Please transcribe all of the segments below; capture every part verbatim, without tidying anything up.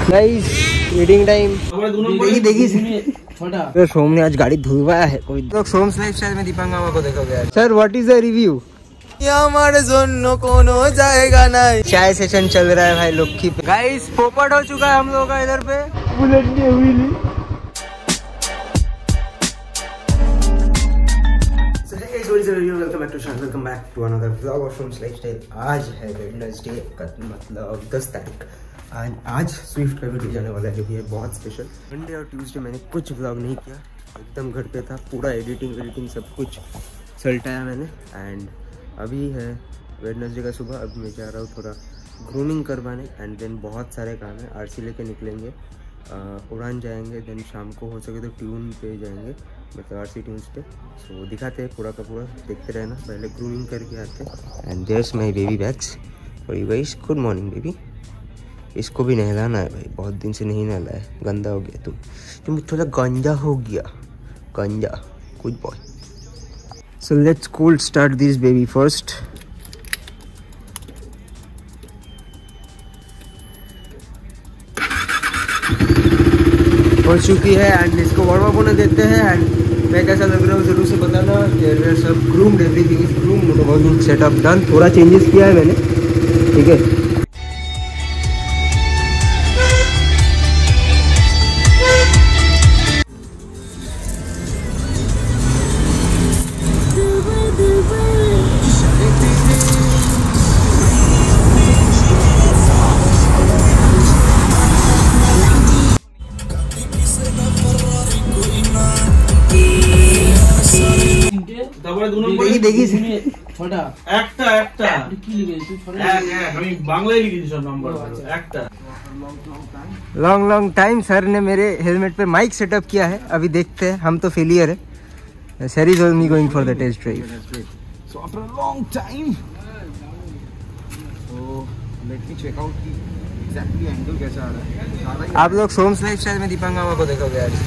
Guys meeting time देखी देखी तो सोम ने आज गाड़ी धुलवाया है कोई तो सोम लाइफस्टाइल में दीपांगा को देखोगे sir what is the review हमारे जोनो कोनो जाएगा नहीं चाय सेशन चल रहा है भाई लोग गाइस पोपट हो चुका है हम लोगों का इधर पे बुलेट नहीं हुई नहीं welcome back to channel welcome back to another vlog of Som's lifestyle. आज है वेडनेसडे मतलब दस तारीख। आज आज स्विफ्ट का वीडियो जाने वाला है जो कि है बहुत स्पेशल। मंडे और ट्यूसडे मैंने कुछ व्लॉग नहीं किया, एकदम घर पे था, पूरा एडिटिंग एडिटिंग सब कुछ सलटाया मैंने। एंड अभी है वेडनेसडे का सुबह, अब मैं जा रहा हूँ थोड़ा ग्रूमिंग करवाने एंड देन बहुत सारे काम है। आरसी लेके निकलेंगे, उड़ान जाएंगे, देन शाम को हो सके तो ट्यून पे जाएंगे, मतलब आरसी ट्यून्स पे। सो दिखाते हैं पूरा का पूरा, देखते रहना। पहले ग्रूमिंग करके आते हैं। And there's my baby bags for you guys. Good morning baby. इसको भी नहलाना है भाई, बहुत दिन से नहीं नहलाया, गंदा हो गया तुम तुम थोड़ा गंजा हो गया, गंजा। Good boy. So let's cold start this baby first. हो चुकी है एंड इसको वार्म अप होने देते हैं। एंड मैं कैसा लग रहा हूँ जरूर से बताना। सब groomed, everything is groomed, motorcycle setup done. थोड़ा चेंजेस किया है मैंने, ठीक है। দেখি দেখি ছটা একটা একটা কি লিখেছিস তুই? ছটা আমি বাংলায় লিখেছি সব নাম্বার একটা। लॉन्ग लॉन्ग टाइम सर ने मेरे हेलमेट पे माइक सेटअप किया है। अभी देखते हैं, हम तो फेलियर है। Sir is only going for the test drive. So after a long time so let me check out की एग्जैक्टली एंगल कैसा आ रहा है। आप लोग सोम्स लाइफस्टाइल में दीपांगा को देखोगे आज।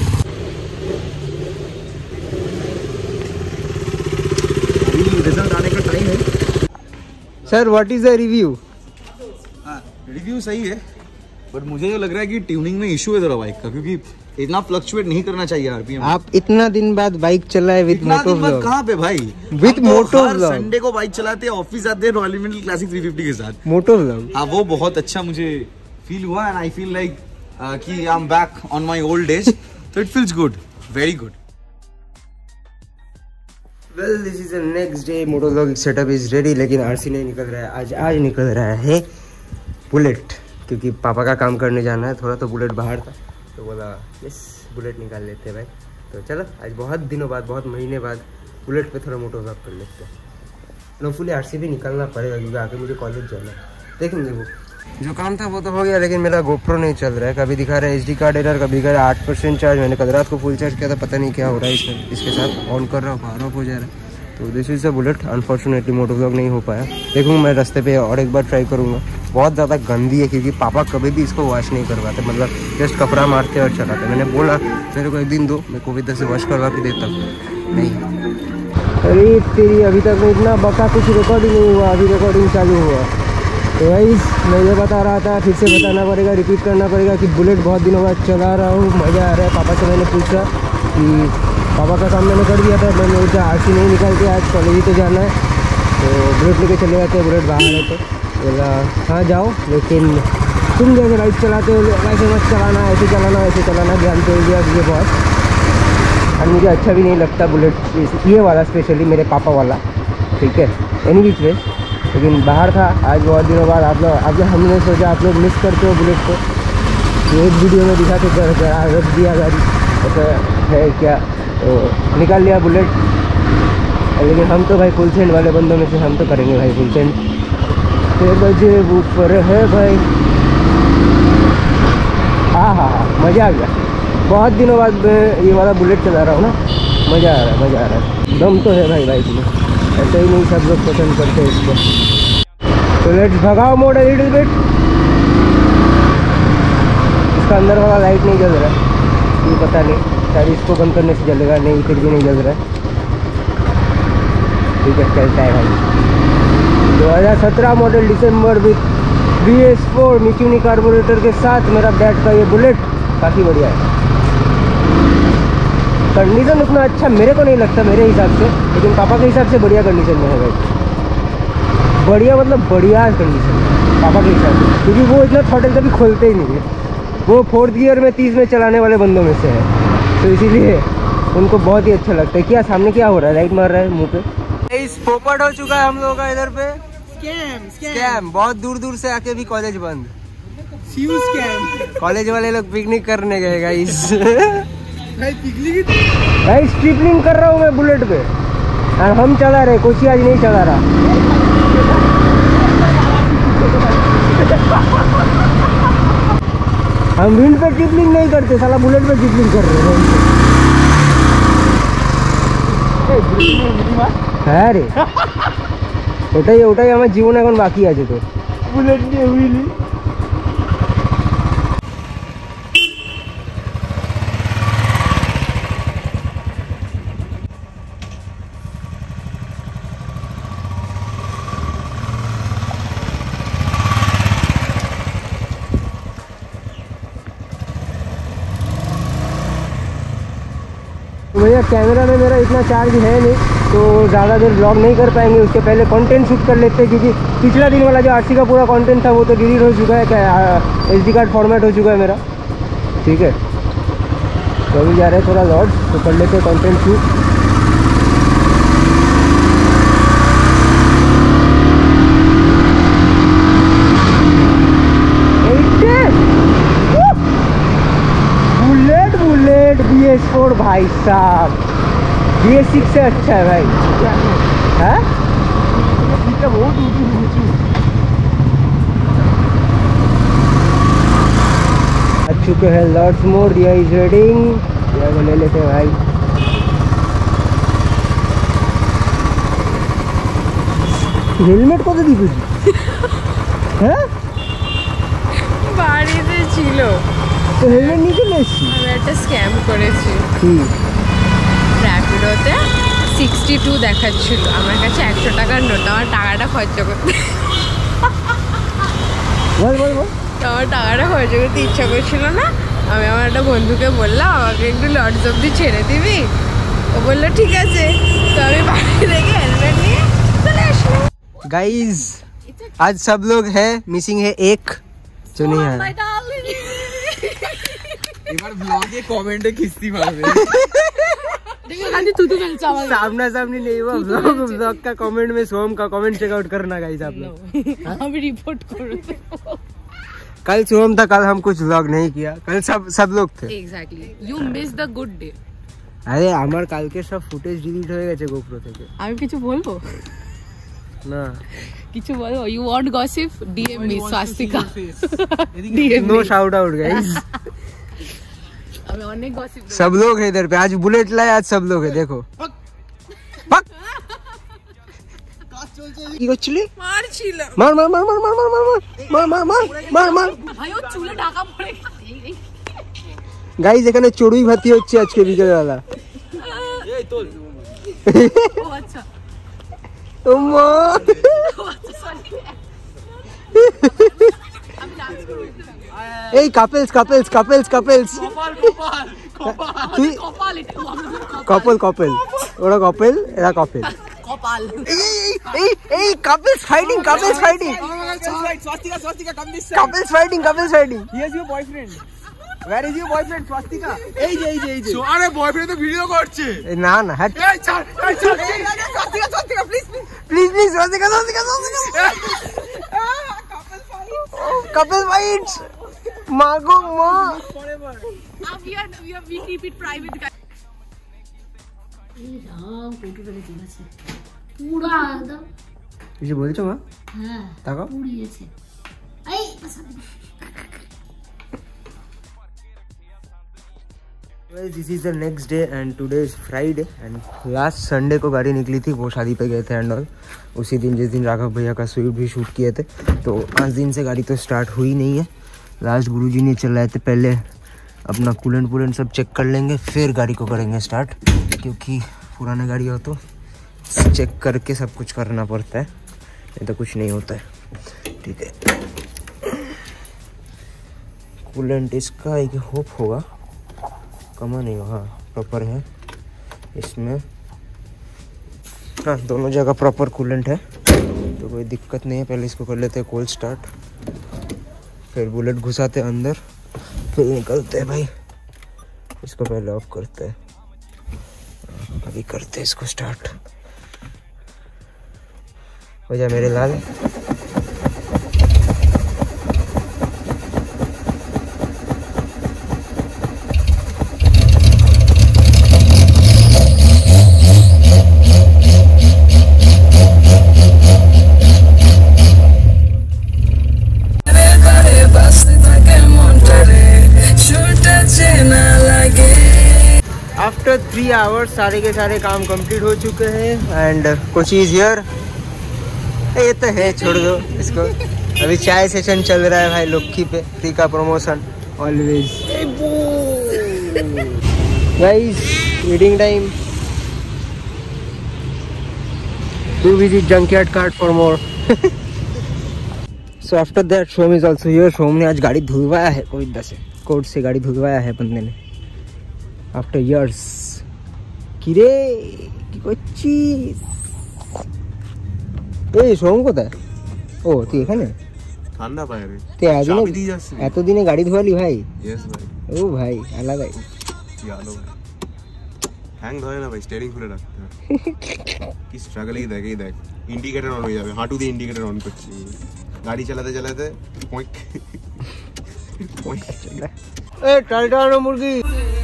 रिजल्ट आने का टाइम है। Sir what is the review? हाँ रिव्यू सही है, बट मुझे जो लग रहा है कि ट्यूनिंग में इशू है जरा बाइक का, क्योंकि इतना फ्लक्चुएट नहीं करना चाहिए आरपीएम। आप इतना दिन बाद बाइक चलाए विद मोटो व्लॉग। कहाँ पे भाई, विद मोटो व्लॉग। संडे को बाइक चलाते हैं, ऑफिस आते हैं Royal Enfield Classic three fifty के साथ, मोटो व्लॉग। हाँ वो बहुत अच्छा मुझे फील हुआ एंड आई फील लाइक कि I am back on my old age, so it feels good, very good. Well this is the next day, moto vlog setup is ready. लेकिन RC नहीं निकल रहा है आज। आज निकल रहा है बुलेट, क्योंकि पापा का काम करने जाना है थोड़ा, तो बुलेट बाहर था तो बोला यस बुलेट निकाल लेते हैं भाई। तो चलो आज बहुत दिनों बाद, बहुत महीने बाद बुलेट पे थोड़ा मोटो व्लॉग कर लेते हैं। नोफुली आरसी भी निकलना पड़ेगा क्योंकि आगे मुझे कॉलेज जाना है। देखेंगे, वो जो काम था वो तो हो गया, लेकिन मेरा गोप्रो नहीं चल रहा है। कभी दिखा रहा है एच डी कार्ड एरर, कभी दिखा रहा है आठ परसेंट चार्ज। मैंने कल रात को फुल चार्ज किया था, पता नहीं क्या हो रहा है इसमें। इसके साथ ऑन कर रहा हूँ, पावर ऑफ हो जा रहा है। तो this is the bullet. Unfortunately moto vlog नहीं हो पाया। देखूँगा मैं रास्ते पे और एक बार ट्राई करूँगा। बहुत ज़्यादा गंदी है क्योंकि पापा कभी भी इसको वॉश नहीं करवाते, मतलब जस्ट कपड़ा मारते और चलाते। मैंने बोला मेरे को एक दिन दो, मैं को इधर से वॉश करवा के देता हूँ, नहीं। अरे तेरी अभी तक इतना बका कुछ रिकॉर्डिंग नहीं हुआ, अभी रिकॉर्डिंग चालू हुआ। तो भाई मैं ये बता रहा था, फिर से बताना पड़ेगा, रिपीट करना पड़ेगा कि बुलेट बहुत दिनों बाद चला रहा हूँ, मज़ा आ रहा है। पापा से मैंने पूछा कि पापा का काम मैंने कर दिया था, मैंने उनका आरसी नहीं निकाल के आज कॉलेज ही तो जाना है, तो बुलेट लेके चले जाते हैं। बुलेट बाहर है तो बोला हाँ जाओ, लेकिन तुम जैसे बाइक चलाते हो वैसे मत चलाना, ऐसे चलाना ऐसे चलाना, ज्ञान दे दिया मुझे बहुत। और मुझे अच्छा भी नहीं लगता बुलेट ये वाला, स्पेशली मेरे पापा वाला, ठीक है। एनी बीच वे, लेकिन बाहर था आज बहुत दिनों बाद। आप लोग अब हमने सोचा आप लोग मिस करते हो बुलेट को, एक वीडियो में दिखा के रख दिया गाड़ी, ऐसा है क्या। तो निकाल लिया बुलेट, लेकिन हम तो भाई फुल सेंड वाले बंदों में से हम तो करेंगे भाई फुल सेंड। छः बजे ऊपर है भाई। हाँ हाँ हाँ मज़ा आ गया। बहुत दिनों बाद मैं ये वाला बुलेट चला रहा हूँ ना, मज़ा आ रहा है, मज़ा आ रहा है। दम तो है भाई बाइक में, ऐसे ही नहीं सब लोग पसंद करते हैं इसको। तो लेट्स भगाओ मोड है लिटिल बिट। इसका अंदर वाला लाइट नहीं जल रहा है, ये पता नहीं, शायद इसको बंद करने से जलेगा, नहीं फिर भी नहीं जल रहा है। ठीक है चलता है भाई। दो हज़ार सत्रह मॉडल दिसंबर with B S four Mikuni carburettor के साथ मेरा डैड का ये बुलेट काफ़ी बढ़िया है। कंडीशन उतना अच्छा मेरे को नहीं लगता मेरे हिसाब से, लेकिन पापा के हिसाब से बढ़िया कंडीशन में है भाई। बढ़िया मतलब बढ़िया कंडीशन है पापा के हिसाब से, क्योंकि वो इतना थ्रॉटल कभी खोलते ही नहीं है। वो फोर्थ गियर में तीस में चलाने वाले बंदों में से है, तो इसीलिए उनको बहुत ही अच्छा लगता है। क्या सामने क्या हो रहा है? लाइट मार रहा है मुँह पे। इस पोपट हो चुका है हम लोगों का इधर पे। स्कैम स्कैम बहुत दूर दूर से आके भी कॉलेज बंद। कॉलेज वाले लोग पिकनिक करने गए गाइस। भाई पिकनिक भाई स्ट्रिपलिंग कर रहा हूँ मैं बुलेट पे, और हम चला रहे, कोची आज नहीं चला रहा। हम विंड पे ट्रिपलिंग नहीं करते, साला बुलेट पे ट्रिपलिंग कर रहे हैं। रे ওটাই ওটাই আমার জীবন এখন বাকি আছে তো বুলেট নিয়ে হুইলি। भैया कैमरा में मेरा इतना चार्ज है नहीं, तो ज़्यादा देर ब्लॉग नहीं कर पाएंगे। उसके पहले कंटेंट शूट कर लेते हैं, क्योंकि पिछला दिन वाला जो आरसी का पूरा कंटेंट था वो तो डिलीट हो चुका है, एसडी कार्ड फॉर्मेट हो चुका है मेरा। ठीक है, तो अभी जा रहे हैं थोड़ा लॉर्ड्स, तो कर लेते हैं content shoot. Bullet bullet B S four भाई साहब, बी एस सिक्स से अच्छा है भाई। है आ चुके हैं lords mode, Diya is reading, Diya को ले लेते हैं भाई। हेलमेट को तो दी कुछ है বাড়িতে ছিল, তো হেলমেট নিয়ে চলে এসছি। আমি একটা স্ক্যাম করেছি। র্যাপিডোতে সিক্সটি টু দেখাচ্ছিল, আমার কাছে একশো টাকার নোট, আমার টাকাটা খরচ করতে বল বল বল তো আমার টাকাটা খরচ করতে ইচ্ছা করছিল না। আমি আমার একটা বন্ধুকে বললাম আমাকে একটু লর্ডস অব্দি ছেড়ে দিবি, ও বললো ঠিক আছে। তো আমি বাড়ি থেকে হেলমেট নিয়ে চলে আসলাম। गाइस आज सब लोग है, मिसिंग है एक जो नहीं है। এবার ব্লগে কমেন্টে কিস্তি মারবে। सामना सामनी नहीं हुआ, ब्लॉग ब्लॉग का कमेंट में सोम का कमेंट चेकआउट करना गाइस आप लोग। আমি রিপোর্ट करो। कल सोम था, कल हम कुछ व्लॉग नहीं किया, कल सब सब लोग थे। Exactly you miss the good day. আরে আমার কালকে সব ফুটেজ ডিলিট হয়ে গেছে গোপ্রো থেকে। আমি কিছু বলবো না কিছু বলবো? You want gossip, DM me Swastika, DM no shout out guys. আমি অনেক গসিপ। सब लोग है इधर पे, आज बुलेट लाए, आज सब लोग है। देखो पक কি করছিলি? মারছিল। মার মার মার মার মার মার মার মার মার মার মার মার ভাই ও চুলে ঢাকা পড়ে গেছে। গাইস এখানে চড়ুই ভাতি হচ্ছে আজকে বিকেলবেলা। এই তোল ও আচ্ছা ও মা, ও আচ্ছা সরি। আমি ডান্স করব। এই কাপলস কাপলস কাপলস কাপলস কপাল কপাল কপাল তুই কপাল, এটা কপল কপল, ওরা কপল এরা কপল। কপাল। এই এই এই couples fighting, couples fighting, Swastika Swastika come this. Couples fighting, couples fighting. He is your boyfriend. Where is your boyfriend Swastika? এই যে এই যে এই যে আরে বয়ফ্রেন্ড তো ভিডিও করছে। না না হ্যাঁ এই ছাড় এই ছাড় Swastika Swastika please please please Swastika Swastika Swastika couple fights মাগো মা। Now we are we are we keep it private guys. এই রাম ফটোটা দেখে আছে পুরো একদম। কিছু বলছো মা? হ্যাঁ তাকাও পুড়িয়েছে। এই বসাতে this is the next day and today is Friday and last Sunday को गाड़ी निकली थी, वो शादी पे गए थे एंड ऑल। उसी दिन जिस दिन राघव भैया का स्वीट भी शूट किए थे, तो पाँच दिन से गाड़ी तो स्टार्ट हुई नहीं है। लास्ट गुरुजी ने चलाए थे, पहले अपना कूलेंट वूलेंट सब चेक कर लेंगे, फिर गाड़ी को करेंगे स्टार्ट, क्योंकि पुराने गाड़ी हो तो चेक करके सब कुछ करना पड़ता है, नहीं तो कुछ नहीं होता है। ठीक है कूलेंट इसका एक होप होगा, कमा नहीं होगा, प्रॉपर है इसमें। हाँ, दोनों जगह प्रॉपर कूलेंट है तो कोई दिक्कत नहीं है। पहले इसको कर लेते हैं कोल्ड स्टार्ट, फिर बुलेट घुसाते हैं अंदर, फिर निकलते हैं भाई। इसको पहले ऑफ करते हैं, अभी करते हैं इसको स्टार्ट। हो जा मेरे लाल। आफ्टर थ्री आवर्स सारे के सारे काम कंप्लीट हो चुके हैं एंड कुछ इज हियर। ये तो है, छोड़ दो इसको। अभी चाय सेशन चल रहा है भाई लोक्खी पे, फ्री का promotion always. Guys eating time, do visit junkyard cart for more. So after that Som is also here. Som ने आज गाड़ी धुलवाया है, कोई दस कोर्ट से गाड़ी धुलवाया है बंदे ने आफ्टर इयर्स। किरे की कोई चीज এই সোম কোথায়? ও তুই এখানে? ঠান্ডা পায় রে। তুই এতদিনে এতদিনে গাড়ি ধোয়ালি ভাই? यस ভাই। ও ভাই আলাদাই। यालो भाई। হ্যাং ধরে না ভাই, স্টিয়ারিং খুলে রাখতে হয়। কি স্ট্রাগল এই দেখ, এই দেখ। ইন্ডিকেটর অন হয়ে যাবে, হাঁটু দিয়ে ইন্ডিকেটর অন করছি। গাড়ি চালাতে চালাতে পয়েন্ট পয়েন্ট চলে। এ টালটানো মুরগি।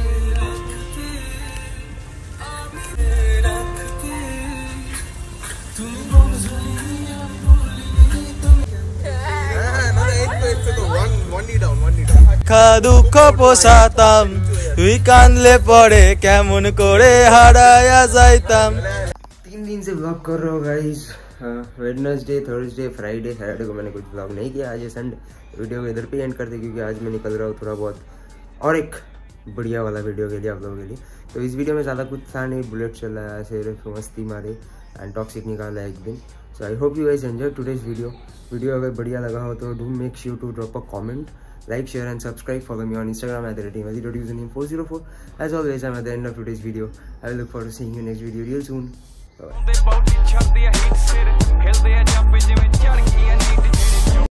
দুঃখ পোষাতাম, তুই কানলে পরে কেমন করে হারায়া যাইতাম। तीन दिन से व्लॉग कर रहा हूँ guys. Wednesday, Thursday, Friday, Saturday को मैंने कुछ व्लॉग नहीं किया। आज है संडे, वीडियो को इधर पे एंड करते क्योंकि आज मैं निकल रहा हूँ थोड़ा बहुत और एक बढ़िया वाला वीडियो के लिए आप लोगों के लिए। तो इस वीडियो में ज़्यादा कुछ था नहीं, बुलेट चला है, सिर्फ मस्ती मारे एंड टॉक्सिक निकाला एक दिन। So I hope you guys enjoy today's video. Video अगर बढ़िया लगा हो तो do make sure to drop a comment, like, share and subscribe. Follow me on Instagram at the rate username four zero four. As always, I'm at the end of today's video. I will look forward to seeing you next video real soon. Bye.